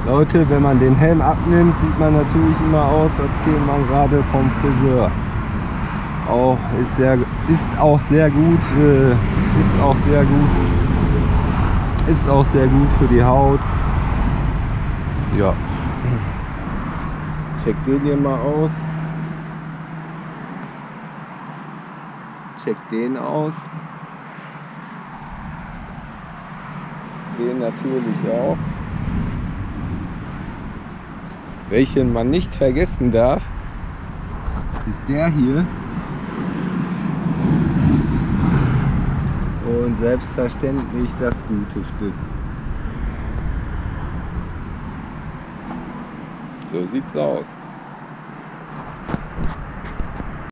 Leute, wenn man den Helm abnimmt, sieht man natürlich immer aus, als käme man gerade vom Friseur. Ist auch sehr gut für die Haut. Ja. Check den hier mal aus. Check den aus. Den natürlich auch. Welchen man nicht vergessen darf, ist der hier. Und selbstverständlich das gute Stück. So sieht's aus.